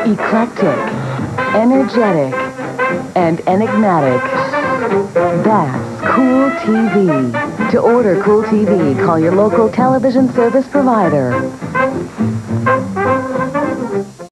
Eclectic, energetic, and enigmatic. That's Cool TV. To order Cool TV, call your local television service provider.